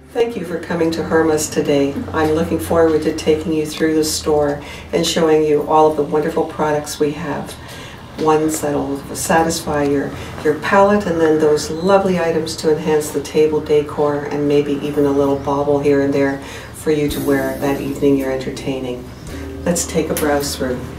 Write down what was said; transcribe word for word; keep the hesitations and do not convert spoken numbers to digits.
Thank you for coming to Hermas today. I'm looking forward to taking you through the store and showing you all of the wonderful products we have. Ones that'll satisfy your, your palate, and then those lovely items to enhance the table decor, and maybe even a little bauble here and there for you to wear that evening you're entertaining. Let's take a browse through.